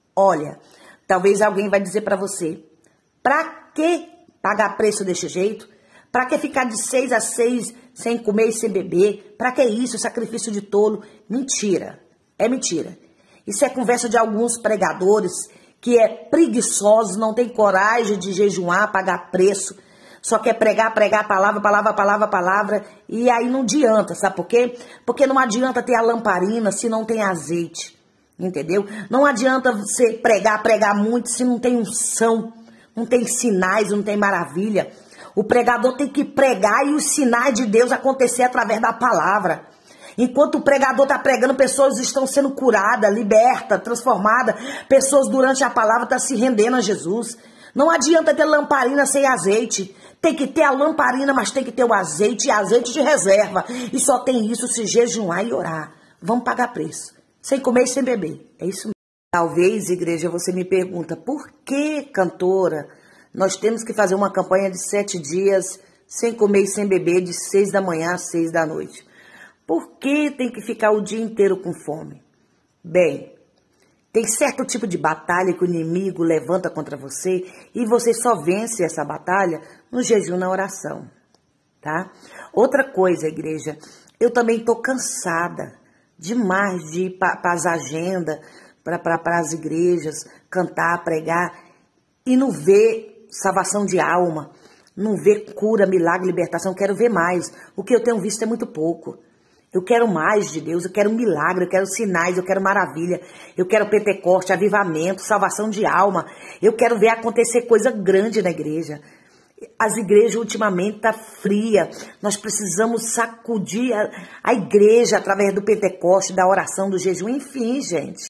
Olha, talvez alguém vai dizer para você, pra que pagar preço desse jeito? Pra que ficar de 6 a 6 sem comer e sem beber? Pra que isso? Sacrifício de tolo? Mentira. É mentira. Isso é conversa de alguns pregadores que é preguiçosos, não tem coragem de jejuar, pagar preço. Só quer pregar, palavra, e aí não adianta, sabe por quê? Porque não adianta ter a lamparina se não tem azeite, entendeu? Não adianta você pregar muito se não tem unção, não tem sinais, não tem maravilha. O pregador tem que pregar e os sinais de Deus acontecer através da palavra. Enquanto o pregador está pregando, pessoas estão sendo curadas, libertas, transformadas. Pessoas durante a palavra estão se rendendo a Jesus. Não adianta ter lamparina sem azeite. Tem que ter a lamparina, mas tem que ter o azeite e azeite de reserva. E só tem isso se jejuar e orar. Vamos pagar preço. Sem comer e sem beber. É isso mesmo. Talvez, igreja, você me pergunta, por que, cantora, nós temos que fazer uma campanha de 7 dias sem comer e sem beber, de 6 da manhã às 6 da noite? Por que tem que ficar o dia inteiro com fome? Bem, tem certo tipo de batalha que o inimigo levanta contra você e você só vence essa batalha no jejum, na oração, tá? Outra coisa, igreja, eu também estou cansada demais de ir para as agendas, para as igrejas, cantar, pregar e não ver salvação de alma, não ver cura, milagre, libertação. Quero ver mais. O que eu tenho visto é muito pouco. Eu quero mais de Deus, eu quero milagre, eu quero sinais, eu quero maravilha, eu quero Pentecoste, avivamento, salvação de alma. Eu quero ver acontecer coisa grande na igreja. As igrejas ultimamente estão frias. Nós precisamos sacudir a igreja através do Pentecoste, da oração, do jejum, enfim, gente.